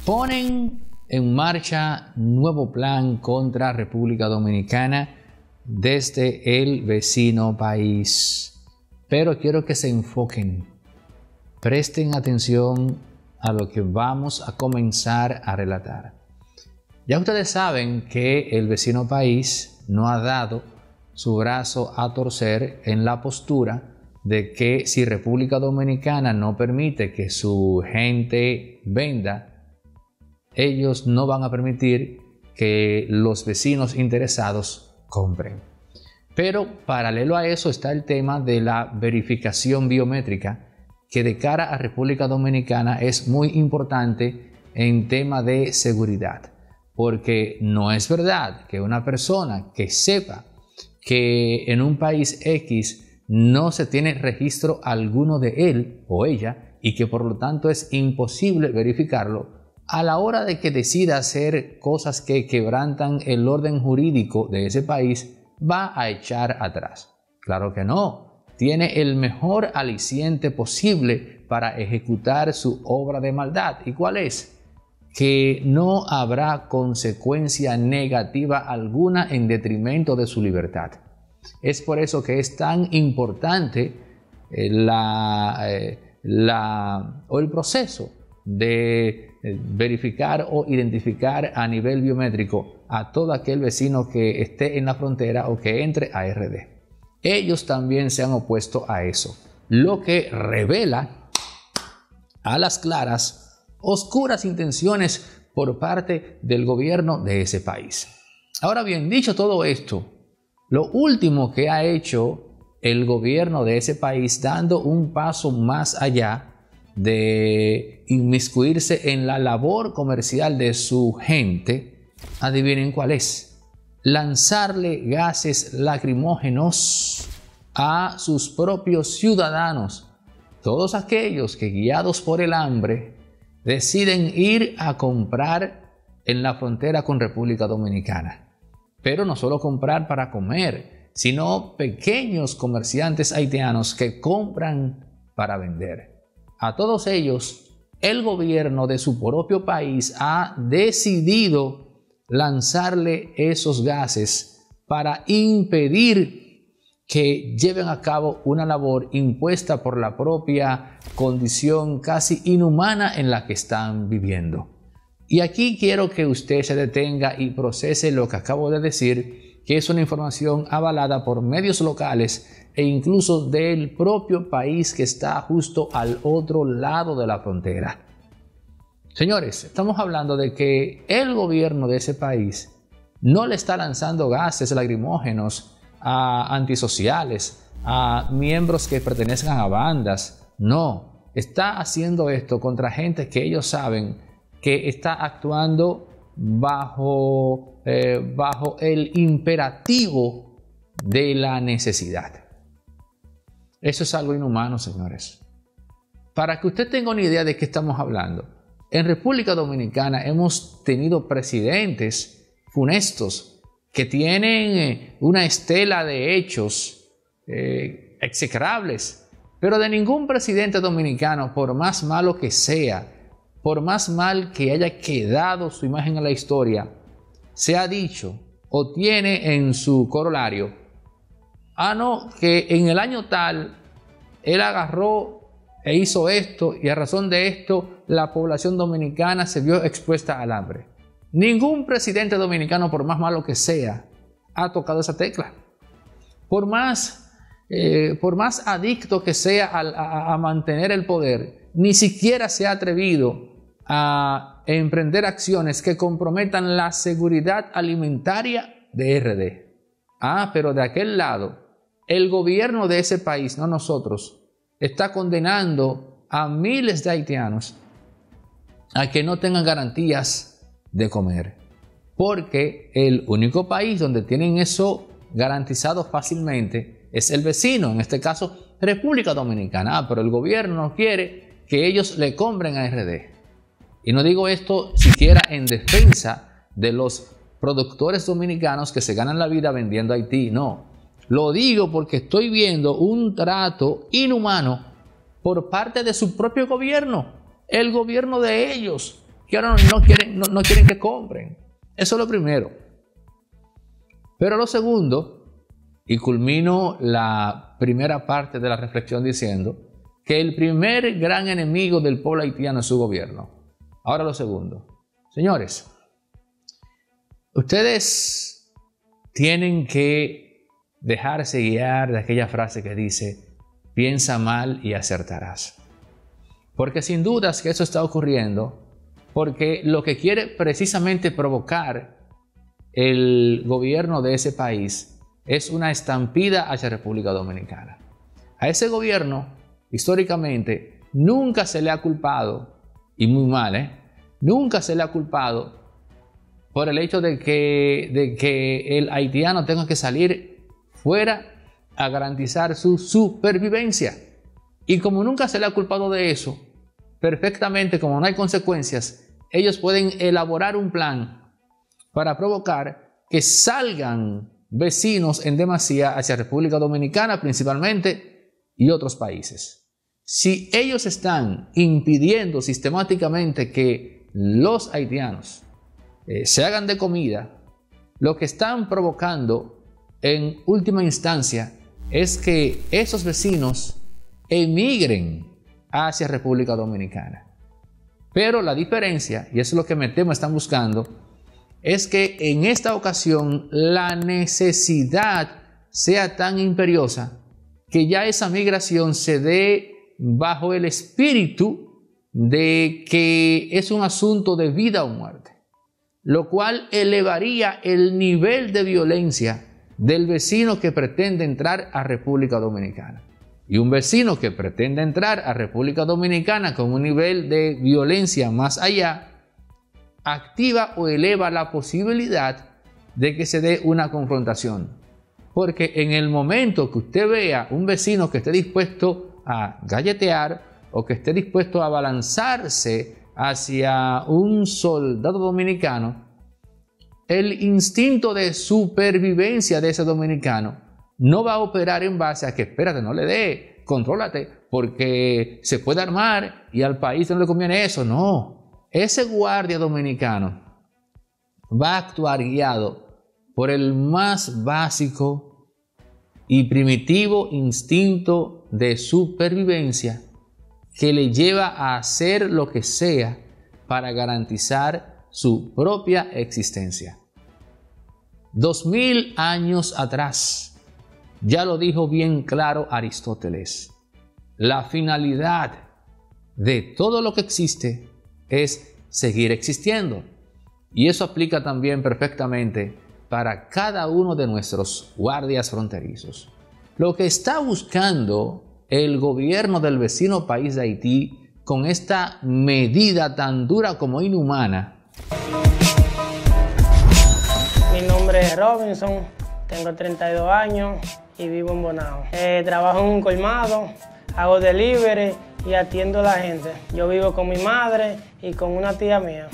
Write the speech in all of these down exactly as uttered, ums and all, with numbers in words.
Ponen en marcha nuevo plan contra República Dominicana desde el vecino país. Pero quiero que se enfoquen, presten atención a lo que vamos a comenzar a relatar. Ya ustedes saben que el vecino país no ha dado su brazo a torcer en la postura de que si República Dominicana no permite que su gente venda, ellos no van a permitir que los vecinos interesados compren. Pero paralelo a eso está el tema de la verificación biométrica, que de cara a República Dominicana es muy importante en tema de seguridad, porque no es verdad que una persona que sepa que en un país X no se tiene registro alguno de él o ella y que por lo tanto es imposible verificarlo, a la hora de que decida hacer cosas que quebrantan el orden jurídico de ese país, va a echar atrás. Claro que no. Tiene el mejor aliciente posible para ejecutar su obra de maldad. ¿Y cuál es? Que no habrá consecuencia negativa alguna en detrimento de su libertad. Es por eso que es tan importante eh, la, eh, la, o el proceso de eh, verificar o identificar a nivel biométrico a todo aquel vecino que esté en la frontera o que entre a R D. Ellos también se han opuesto a eso, lo que revela a las claras oscuras intenciones por parte del gobierno de ese país. Ahora bien, dicho todo esto, lo último que ha hecho el gobierno de ese país, dando un paso más allá de inmiscuirse en la labor comercial de su gente, adivinen cuál es: lanzarle gases lacrimógenos a sus propios ciudadanos, todos aquellos que, guiados por el hambre, deciden ir a comprar en la frontera con República Dominicana. Pero no solo comprar para comer, sino pequeños comerciantes haitianos que compran para vender. A todos ellos, el gobierno de su propio país ha decidido lanzarle esos gases para impedir que lleven a cabo una labor impuesta por la propia condición casi inhumana en la que están viviendo. Y aquí quiero que usted se detenga y procese lo que acabo de decir, que es una información avalada por medios locales e incluso del propio país que está justo al otro lado de la frontera. Señores, estamos hablando de que el gobierno de ese país no le está lanzando gases lacrimógenos a antisociales, a miembros que pertenecen a bandas. No, está haciendo esto contra gente que ellos saben que está actuando bajo, eh, bajo el imperativo de la necesidad. Eso es algo inhumano, señores. Para que usted tenga una idea de qué estamos hablando, en República Dominicana hemos tenido presidentes funestos que tienen una estela de hechos eh, execrables, pero de ningún presidente dominicano, por más malo que sea, por más mal que haya quedado su imagen en la historia, se ha dicho o tiene en su corolario: ah, no, que en el año tal él agarró e hizo esto y a razón de esto la población dominicana se vio expuesta al hambre. Ningún presidente dominicano, por más malo que sea, ha tocado esa tecla. Por más, eh, por más adicto que sea a, a, a mantener el poder, ni siquiera se ha atrevido a emprender acciones que comprometan la seguridad alimentaria de R D. Ah, pero de aquel lado, el gobierno de ese país, no nosotros, está condenando a miles de haitianos a que no tengan garantías de comer, porque el único país donde tienen eso garantizado fácilmente es el vecino, en este caso República Dominicana. Ah, pero el gobierno no quiere que ellos le compren a R D. Y no digo esto siquiera en defensa de los productores dominicanos que se ganan la vida vendiendo a Haití, no. Lo digo porque estoy viendo un trato inhumano por parte de su propio gobierno, el gobierno de ellos, que ahora no quieren, no, no quieren que compren. Eso es lo primero. Pero lo segundo, y culmino la primera parte de la reflexión diciendo que el primer gran enemigo del pueblo haitiano es su gobierno. Ahora lo segundo. Señores, ustedes tienen que dejarse guiar de aquella frase que dice, piensa mal y acertarás. Porque sin dudas que eso está ocurriendo, porque lo que quiere precisamente provocar el gobierno de ese país es una estampida hacia República Dominicana. A ese gobierno, históricamente, nunca se le ha culpado, y muy mal, ¿eh? Nunca se le ha culpado por el hecho de que, de que el haitiano tenga que salir fuera a garantizar su supervivencia. Y como nunca se le ha culpado de eso, perfectamente, como no hay consecuencias, ellos pueden elaborar un plan para provocar que salgan vecinos en demasía hacia República Dominicana principalmente y otros países. Si ellos están impidiendo sistemáticamente que los haitianos eh, se hagan de comida, lo que están provocando en última instancia es que esos vecinos emigren hacia República Dominicana. Pero la diferencia, y eso es lo que me temo están buscando, es que en esta ocasión la necesidad sea tan imperiosa que ya esa migración se dé bajo el espíritu de que es un asunto de vida o muerte, lo cual elevaría el nivel de violencia del vecino que pretende entrar a República Dominicana. Y un vecino que pretende entrar a República Dominicana con un nivel de violencia más allá, activa o eleva la posibilidad de que se dé una confrontación. Porque en el momento que usted vea un vecino que esté dispuesto a galletear o que esté dispuesto a abalanzarse hacia un soldado dominicano, el instinto de supervivencia de ese dominicano no va a operar en base a que espérate, no le dé, contrólate, porque se puede armar y al país no le conviene eso. No, ese guardia dominicano va a actuar guiado por el más básico y primitivo instinto de supervivencia que le lleva a hacer lo que sea para garantizar su propia existencia. Dos mil años atrás, ya lo dijo bien claro Aristóteles, la finalidad de todo lo que existe es seguir existiendo. Y eso aplica también perfectamente para cada uno de nuestros guardias fronterizos. Lo que está buscando el gobierno del vecino país de Haití con esta medida tan dura como inhumana. Mi nombre es Robinson, tengo treinta y dos años y vivo en Bonao. Eh, trabajo en un colmado, hago delivery y atiendo a la gente. Yo vivo con mi madre y con una tía mía.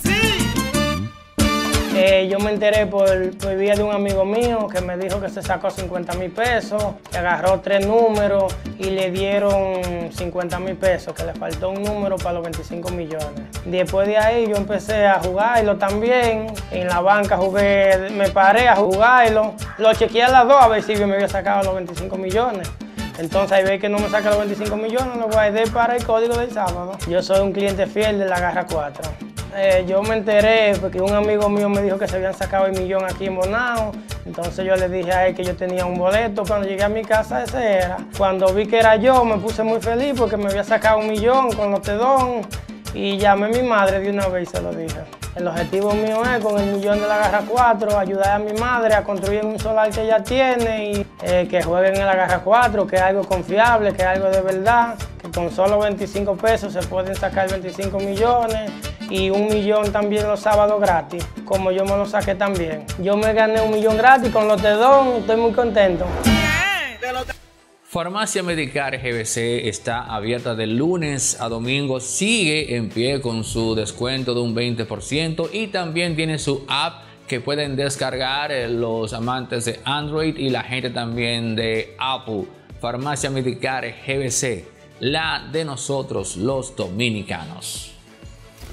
Eh, yo me enteré por, por vía de un amigo mío que me dijo que se sacó cincuenta mil pesos, que agarró tres números y le dieron cincuenta mil pesos, que le faltó un número para los veinticinco millones. Después de ahí yo empecé a jugarlo también. En la banca jugué, me paré a jugarlo. Lo chequeé a las dos a ver si yo me había sacado los veinticinco millones. Entonces ahí ve que no me saca los veinticinco millones, lo guardé para el código del sábado. Yo soy un cliente fiel de la Garra cuatro. Eh, yo me enteré porque un amigo mío me dijo que se habían sacado el millón aquí en Bonao. Entonces yo le dije a él que yo tenía un boleto. Cuando llegué a mi casa ese era. Cuando vi que era yo me puse muy feliz porque me había sacado un millón con los Tedón. Y llamé a mi madre de una vez y se lo dije. El objetivo mío es con el millón de la Garra cuatro ayudar a mi madre a construir un solar que ella tiene y eh, que jueguen en la Garra cuatro, que es algo confiable, que es algo de verdad, que con solo veinticinco pesos se pueden sacar veinticinco millones y un millón también los sábados gratis, como yo me lo saqué también. Yo me gané un millón gratis con los Tedón y estoy muy contento. Farmacia Medicar G B C está abierta de lunes a domingo, sigue en pie con su descuento de un veinte por ciento y también tiene su app que pueden descargar los amantes de Android y la gente también de Apple. Farmacia Medicar G B C, la de nosotros los dominicanos.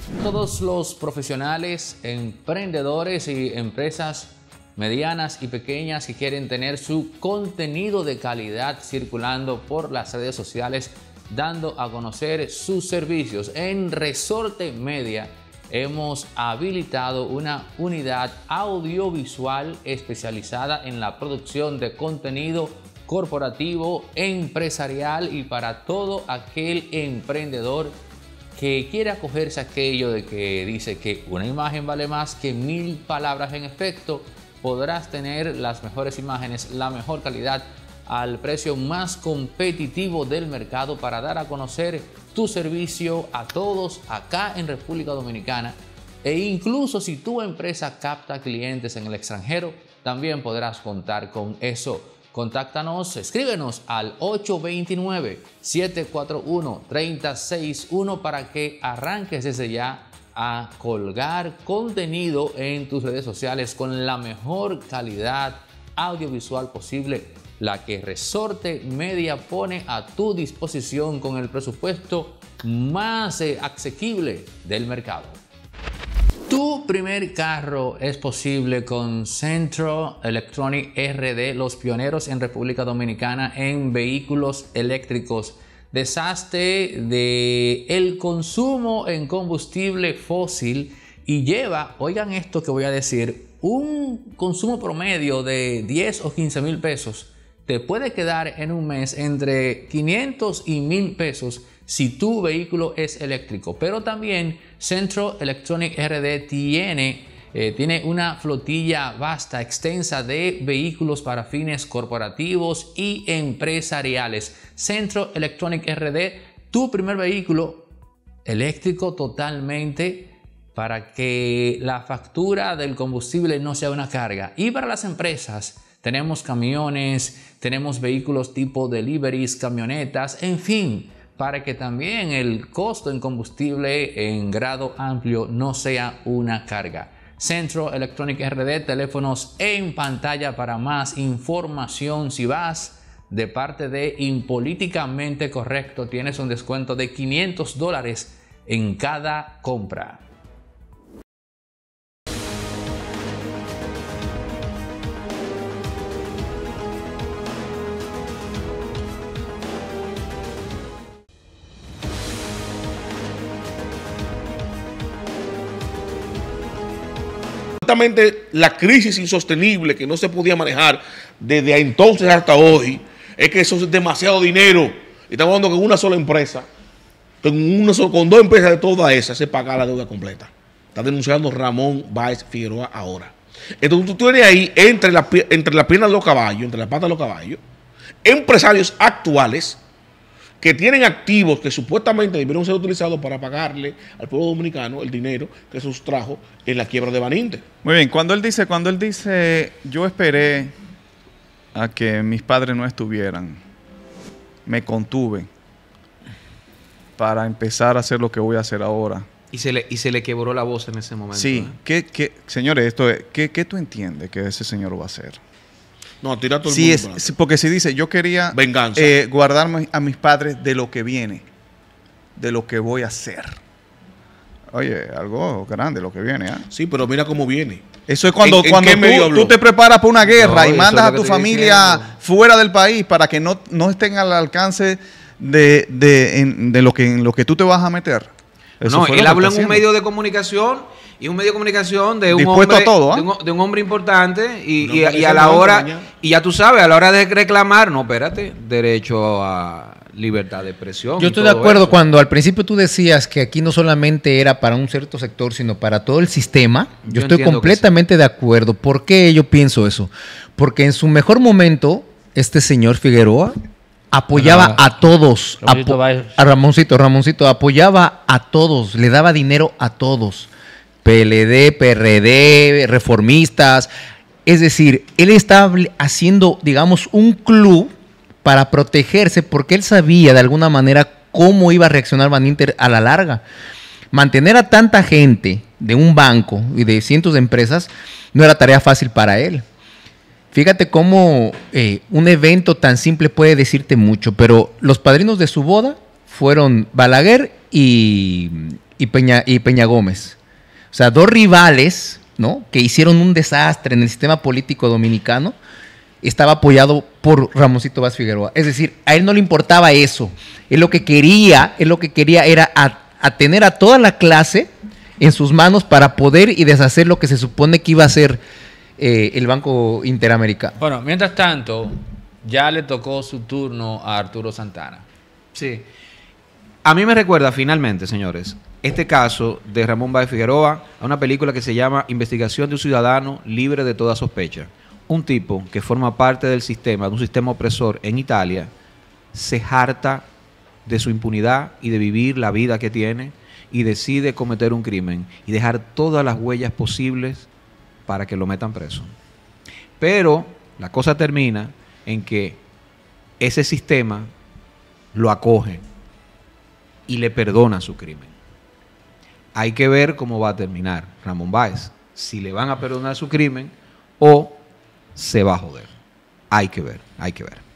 Todos los profesionales, emprendedores y empresas medianas y pequeñas que quieren tener su contenido de calidad circulando por las redes sociales, dando a conocer sus servicios. En Resorte Media hemos habilitado una unidad audiovisual especializada en la producción de contenido corporativo, empresarial y para todo aquel emprendedor que quiere acogerse a aquello de que dice que una imagen vale más que mil palabras. En efecto, podrás tener las mejores imágenes, la mejor calidad al precio más competitivo del mercado para dar a conocer tu servicio a todos acá en República Dominicana. E incluso si tu empresa capta clientes en el extranjero, también podrás contar con eso. Contáctanos, escríbenos al ocho dos nueve, siete cuatro uno, tres cero seis uno para que arranques desde ya a colgar contenido en tus redes sociales con la mejor calidad audiovisual posible, la que Resorte Media pone a tu disposición con el presupuesto más eh, asequible del mercado. Tu primer carro es posible con Centro Electronic R D, los pioneros en República Dominicana en vehículos eléctricos. Deshazte de el consumo en combustible fósil y lleva, oigan esto que voy a decir, un consumo promedio de diez o quince mil pesos. Te puede quedar en un mes entre quinientos y mil pesos si tu vehículo es eléctrico. Pero también Centro Electronic R D tiene, eh, tiene una flotilla vasta, extensa de vehículos para fines corporativos y empresariales. Centro Electronic R D, tu primer vehículo eléctrico totalmente para que la factura del combustible no sea una carga. Y para las empresas, tenemos camiones, tenemos vehículos tipo deliveries, camionetas, en fin, para que también el costo en combustible en grado amplio no sea una carga. Centro Electronic R D, teléfonos en pantalla para más información. Si vas de parte de Impolíticamente Correcto, tienes un descuento de quinientos dólares en cada compra. La crisis insostenible que no se podía manejar desde entonces hasta hoy es que eso es demasiado dinero. Estamos hablando que una sola empresa, con, una sola, con dos empresas de todas esas, se paga la deuda completa. Está denunciando Ramón Báez Figueroa ahora. Entonces tú tienes ahí, entre la, entre la pierna de los caballos, entre la pata de los caballos, empresarios actuales que tienen activos que supuestamente debieron ser utilizados para pagarle al pueblo dominicano el dinero que sustrajo en la quiebra de Baninte. Muy bien, cuando él dice, cuando él dice, yo esperé a que mis padres no estuvieran, me contuve para empezar a hacer lo que voy a hacer ahora. Y se le, y se le quebró la voz en ese momento. Sí, ¿eh? ¿qué, qué, señores, esto es, ¿qué, qué tú entiendes que ese señor va a hacer? No, tira todo el sí, mundo. Es, porque si dice, yo quería venganza, eh, guardarme a mis padres de lo que viene, de lo que voy a hacer. Oye, algo grande lo que viene. ¿eh? Sí, pero mira cómo viene. Eso es cuando, ¿En, cuando en tú, tú te preparas para una guerra no, y mandas a tu familia diciendo. fuera del país para que no, no estén al alcance de, de, en, de lo, que, en lo que tú te vas a meter. Eso no, él habló en haciendo. un medio de comunicación y un medio de comunicación de un dispuesto hombre, a todo, ¿eh? de, un, de un hombre importante y, no, y, y a la hora, mañana. y ya tú sabes, a la hora de reclamar, no, espérate, derecho a libertad de expresión. Yo estoy de acuerdo eso. Cuando al principio tú decías que aquí no solamente era para un cierto sector, sino para todo el sistema. Yo, yo estoy completamente sí. de acuerdo. ¿Por qué yo pienso eso? Porque en su mejor momento, este señor Figueroa apoyaba ah, a todos, Ramoncito apo a Ramoncito, Ramoncito, apoyaba a todos, le daba dinero a todos, P L D, P R D, reformistas, es decir, él estaba haciendo, digamos, un club para protegerse porque él sabía de alguna manera cómo iba a reaccionar Baninte a la larga. Mantener a tanta gente de un banco y de cientos de empresas no era tarea fácil para él. Fíjate cómo eh, un evento tan simple puede decirte mucho, pero los padrinos de su boda fueron Balaguer y, y Peña, y Peña Gómez. O sea, dos rivales, ¿no?, que hicieron un desastre en el sistema político dominicano, estaba apoyado por Ramoncito Vaz Figueroa. Es decir, a él no le importaba eso. Él lo que quería, él lo que quería era a, a tener a toda la clase en sus manos para poder y deshacer lo que se supone que iba a hacer eh, el Banco Interamericano. Bueno, mientras tanto, ya le tocó su turno a Arturo Santana. Sí. A mí me recuerda finalmente, señores, este caso de Ramón Báez Figueroa a una película que se llama Investigación de un ciudadano libre de toda sospecha. Un tipo que forma parte del sistema, de un sistema opresor en Italia, se harta de su impunidad y de vivir la vida que tiene y decide cometer un crimen y dejar todas las huellas posibles para que lo metan preso. Pero la cosa termina en que ese sistema lo acoge y le perdona su crimen. Hay que ver cómo va a terminar Ramón Báez, si le van a perdonar su crimen o se va a joder. Hay que ver, hay que ver.